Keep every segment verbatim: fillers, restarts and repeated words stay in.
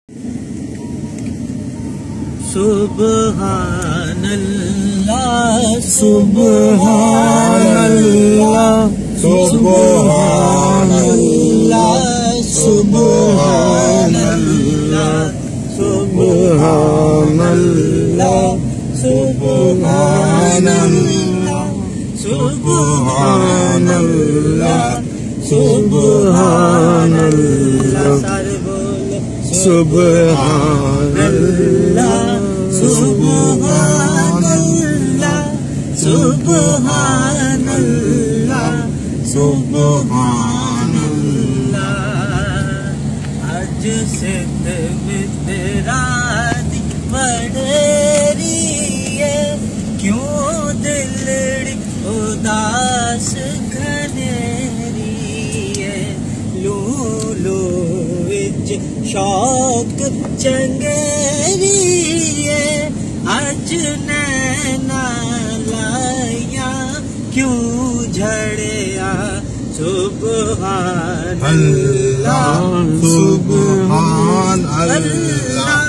सुब्हानल्लाह सुब्हानल्लाह सुब्हानल्लाह सुब्हानल्लाह सुब्हानल्लाह सुब्हानल्लाह सुब्हानल्लाह सुब्हानल्लाह सारे बोले सुब्हानल्लाह सुब्हानल्लाह सुब्हानल्लाह सुब्हानल्लाह। आज से मित्रादी बड़ेरी है, क्यों दिलड़ी उदास घनेरी है। लूलू विच शौक चंगेरी है, आज नैना लाया क्यों झड़िया। सुब्हानल्लाह सुब्हानल्लाह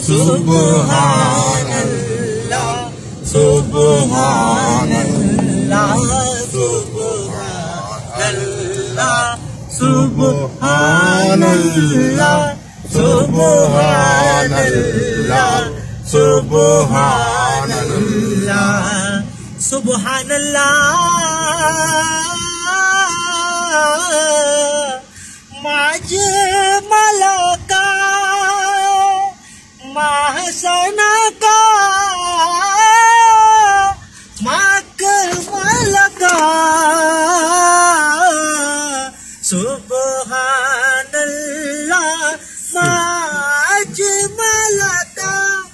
सुब्हानल्लाह सुब्हानल्लाह सुब्हानल्लाह सुब्हानल्लाह सुब्हानल्लाह सुब्हानल्लाह सुब्हानल्लाह। माज मलका महसना का मक मलका सुब्हानल्लाह। माज मलका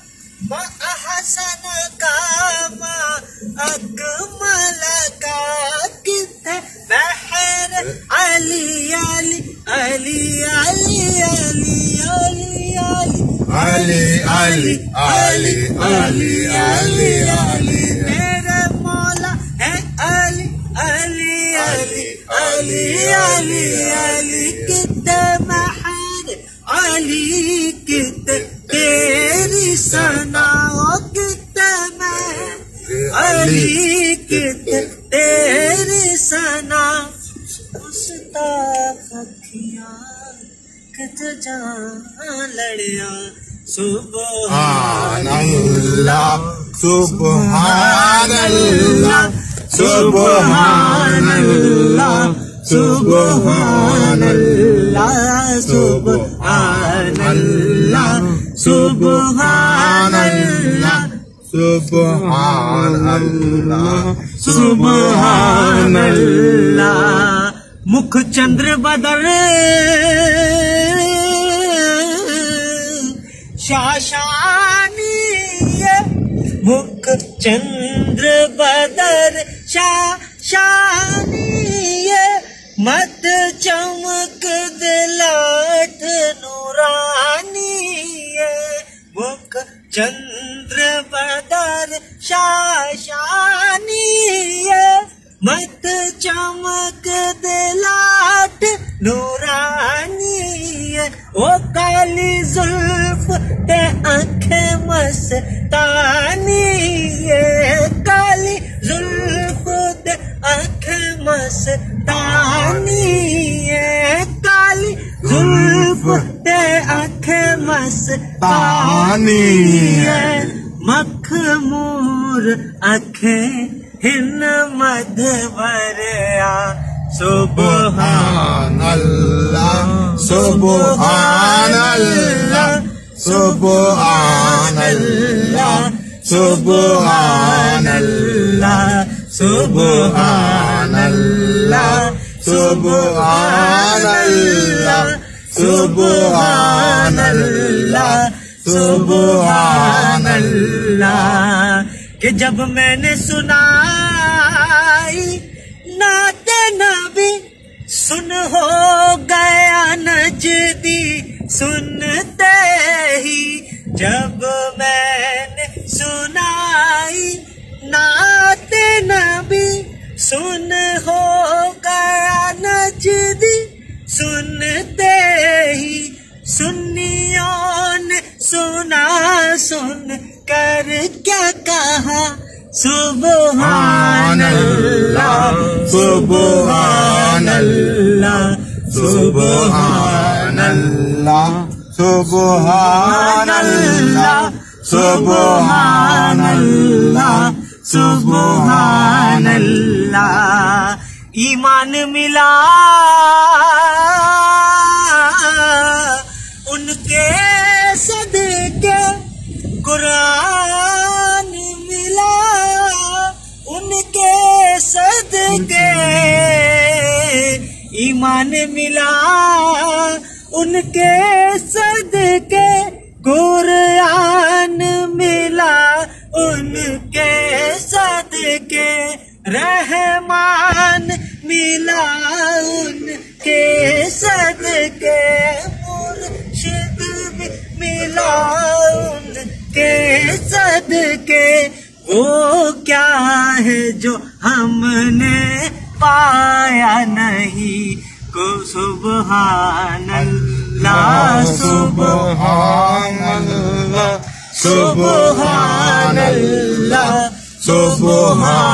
महसन का अकमल का किथे बहर अली अली अली अली अली अली अली अली अली अली अली मेरे मौला है अली अली अली अली अली अली किथे महर अली किथे तेरी सनाओ किथे मैं अली किथे तेरी सना। गुस्ताख अखियां किथे जान लड़िया। सुब्हानल्लाह सुब्हानल्लाह सुब्हानल्लाह सुब्हानल्लाह सुब्हानल्लाह सुब्हानल्लाह सुब्हानल्लाह सुब्हानल्लाह। मुख चंद्र बदर शाशानी है, मुख चंद्र बदर शाशानी है। मत चमक दिलाट नूरानी है, मुख चंद्र बदर शाशानी है। मत चमक दिलाट नूरानी है। ओ काली जुल्फ ते आंखें मस्तानी है, काली जुल्फ ते आंखें मस्तानी है। काली जुल्फ ते आंखें मस्तानी है। मखमूर आंखें हिन मधवरया। सुब्हानल्लाह सुब्हानल्लाह सुब्हानल्लाह सुब्हानल्लाह सुब्हानल्लाह सुब्हानल्लाह सुब्हानल्लाह सुब्हानल्लाह। कि जब मैंने सुनाई नाते नबी सुन हो गया नजदी सुनते ही। जब मैंने सुनाई नाते नबी सुन हो गया नजदी सुनते ही। सुन्नियों सुना सुन कर क्या कहा सुबहान अल्लाह सुबहान अल्लाह सुबहान अल्लाह सुबहान अल्लाह सुबहान अल्लाह सुबहान अल्लाह। ईमान मिला उनके सदके, कुरान मिला उनके सदके, ईमान मिला उनके सदके, कुरान मिला उनके सदके, रहमान मिला उनके सदके, मुर्शिद भी मिला उनके सदके। वो क्या है जो हमने पाया नहीं को सुबहान अल्लाह सुबहान अल्लाह सुबहान अल्लाह सुबहान